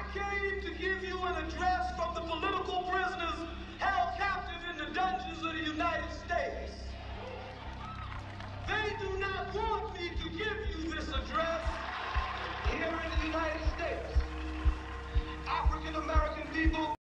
came to give you an address from the political prisoners held captive in the dungeons of the United States. They do not want me to give you this address here in the United States. African American people